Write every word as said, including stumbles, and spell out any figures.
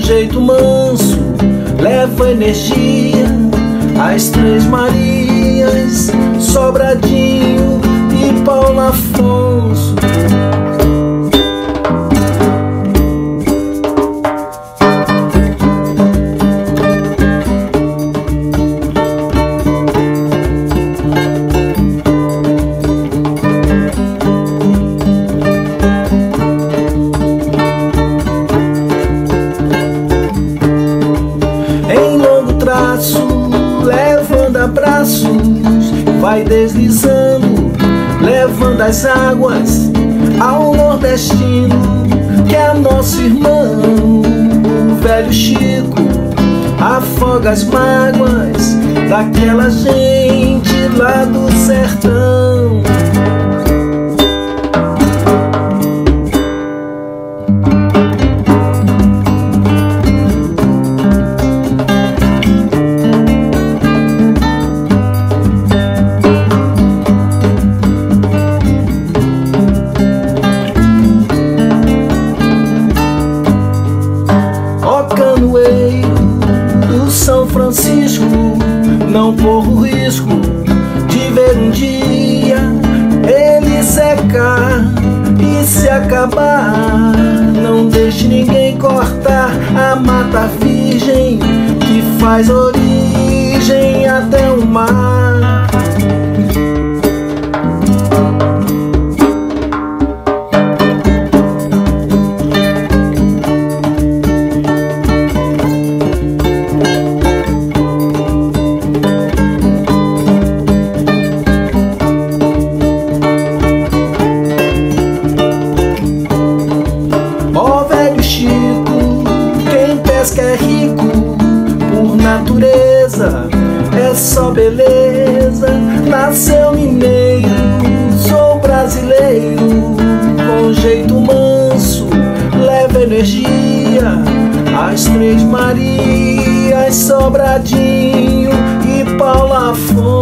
jeito manso, leva energia. As Três Marias, Sobradinho e Paulo Afonso. Levando abraços, vai deslizando, levando as águas ao nordestino, que é nosso irmão, o velho Chico. Afoga as mágoas daquela gente lá do sertão. Do São Francisco, não corro risco de ver um dia ele secar e se acabar. Não deixe ninguém cortar a mata virgem que faz origem até o mar. É rico por natureza, é só beleza. Nasceu mineiro, sou brasileiro, com jeito manso, leva energia. As Três Marias, Sobradinho e Paulo Afonso.